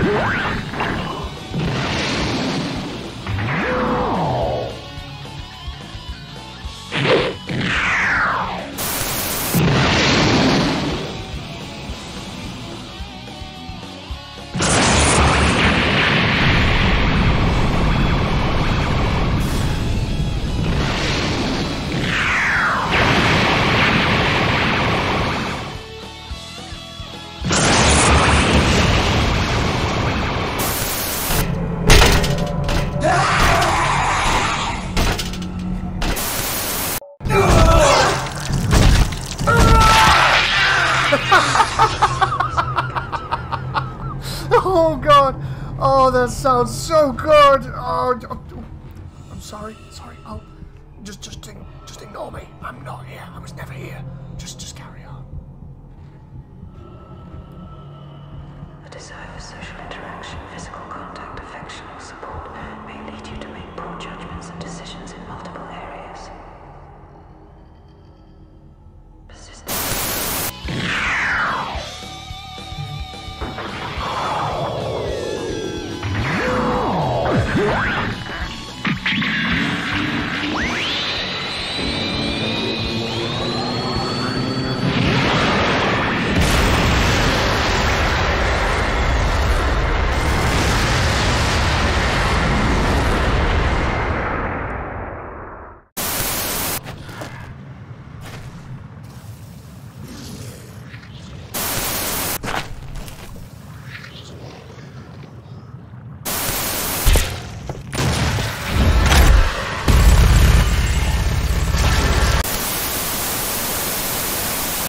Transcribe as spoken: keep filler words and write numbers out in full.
Oh god! Oh, that sounds so good! Oh, oh, oh. I'm sorry, sorry. Oh, just, just, just ignore me. I'm not here. I was never here. Just, just carry on. A desire for social interaction, physical contact, affection, or support may lead you to make poor judgments and decisions in